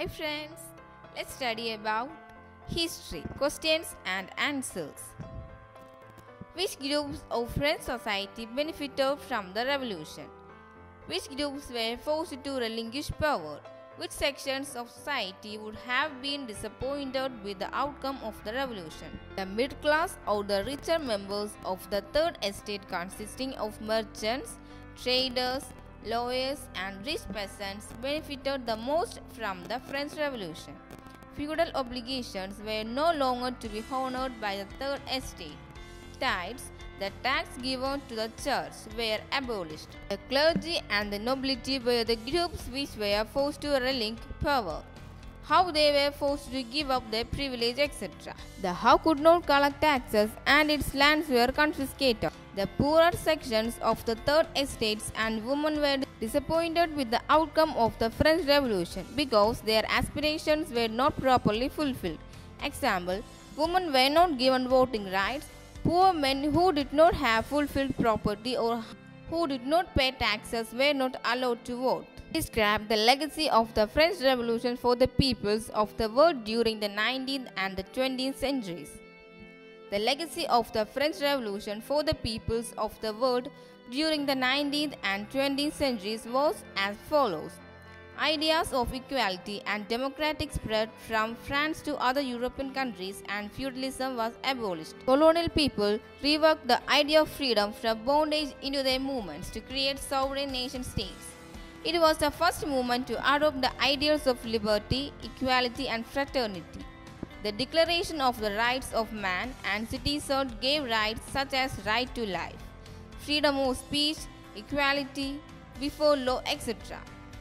Hi friends, let's study about history, questions and answers. Which groups of French society benefited from the revolution? Which groups were forced to relinquish power? Which sections of society would have been disappointed with the outcome of the revolution? The middle class or the richer members of the Third Estate, consisting of merchants, traders, lawyers and rich peasants, benefited the most from the French Revolution. Feudal obligations were no longer to be honored by the Third Estate. Tithes, the tax given to the church, were abolished. The clergy and the nobility were the groups which were forced to relinquish power. How they were forced to give up their privilege, etc. The House could not collect taxes and its lands were confiscated. The poorer sections of the Third Estates and women were disappointed with the outcome of the French Revolution because their aspirations were not properly fulfilled. Example, women were not given voting rights. Poor men who did not have fulfilled property or who did not pay taxes were not allowed to vote. Describe the legacy of the French Revolution for the peoples of the world during the 19th and the 20th centuries. The legacy of the French Revolution for the peoples of the world during the 19th and 20th centuries was as follows. Ideas of equality and democratic spread from France to other European countries and feudalism was abolished. Colonial people reworked the idea of freedom from bondage into their movements to create sovereign nation states. It was the first movement to adopt the ideals of liberty, equality and fraternity. The Declaration of the Rights of Man and Citizen gave rights such as right to life, freedom of speech, equality before law, etc.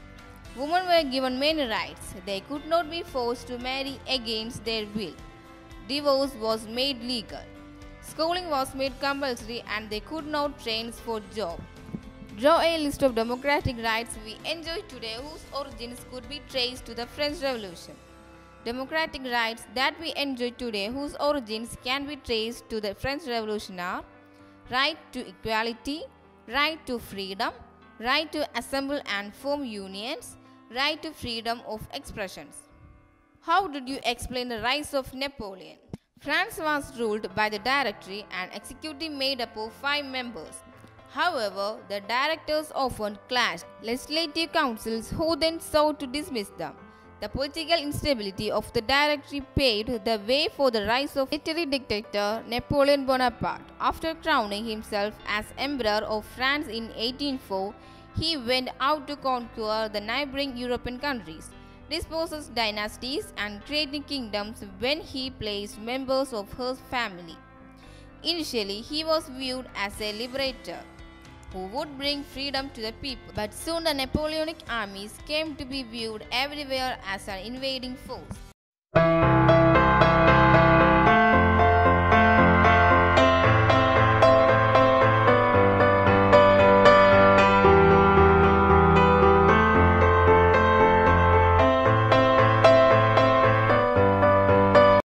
Women were given many rights. They could not be forced to marry against their will. Divorce was made legal. Schooling was made compulsory and they could not train for job. Draw a list of democratic rights we enjoy today whose origins could be traced to the French Revolution. Democratic rights that we enjoy today whose origins can be traced to the French Revolution are right to equality, right to freedom, right to assemble and form unions, right to freedom of expressions. How did you explain the rise of Napoleon? France was ruled by the Directory, an executive made up of 5 members. However, the directors often clashed legislative councils who then sought to dismiss them. The political instability of the Directory paved the way for the rise of military dictator Napoleon Bonaparte. After crowning himself as Emperor of France in 1804, he went out to conquer the neighboring European countries, dispose dynasties and creating kingdoms when he placed members of his family. Initially, he was viewed as a liberator who would bring freedom to the people, but soon the Napoleonic armies came to be viewed everywhere as an invading force.